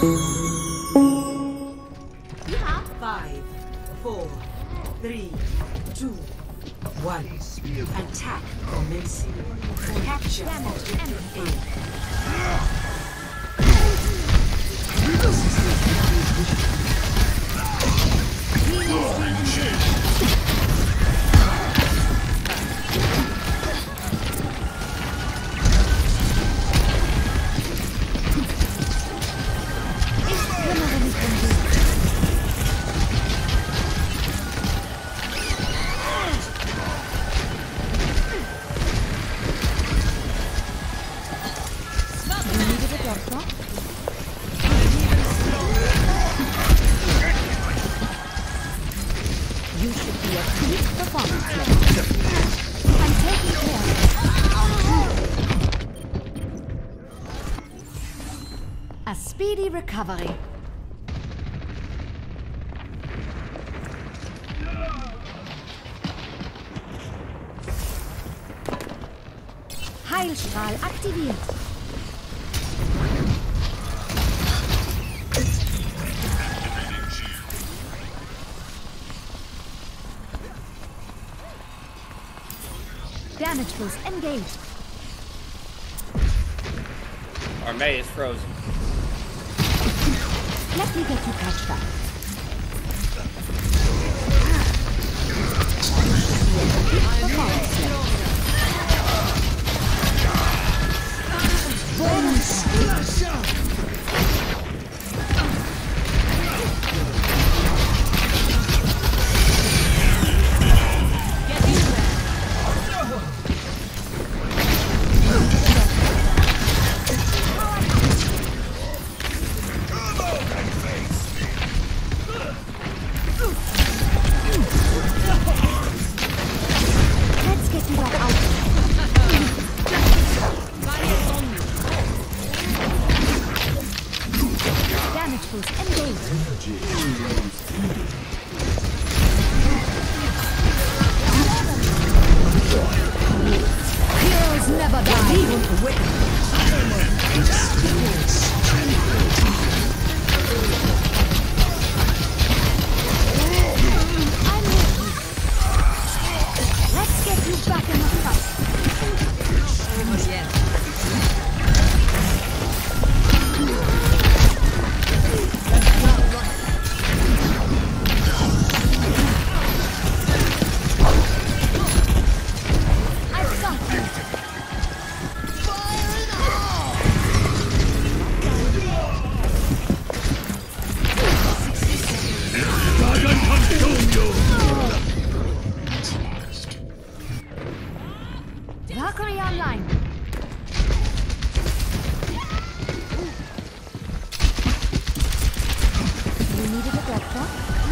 5, 4, 3, 2, 1. Attack commencing. Capture objective A. You should be a peak performance level. I'm taking care. A speedy recovery. Heilstrahl aktiviert. Damage boost engaged. Our May is frozen. Let me get you patched up. Heroes never die. I'm with you. Let's get you back in the fight. Valkyrie online. You needed a doctor?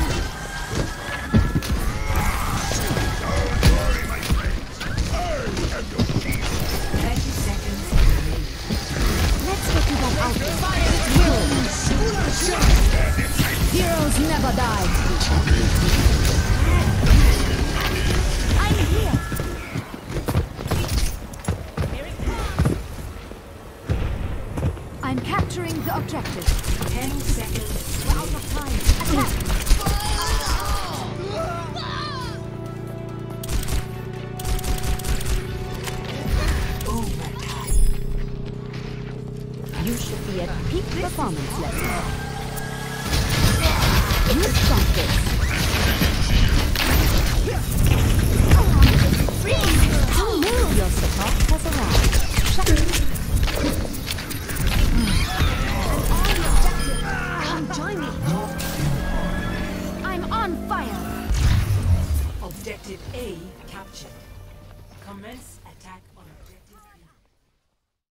30 seconds. Let's get you back out there. Heroes never die. I'm here. I'm capturing the objective. 10 seconds. We're out of time. Attack! Overtime. You should be at peak performance level. You stop this. Freeze! Don't move! Your support has arrived. Shut it. Join me. I'm on fire. Objective A captured. Commence attack